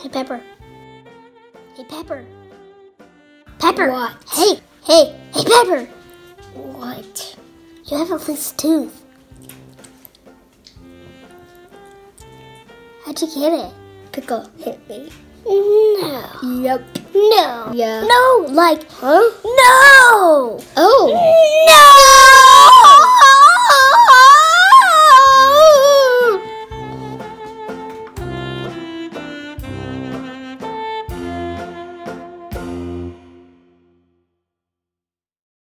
Hey, Pepper. Hey, Pepper. Pepper. What? Hey, Pepper. What? You have a loose tooth. How'd you get it? Pickle hit me. No. Yep. No. Yeah. No, like, Huh? no. Oh. No!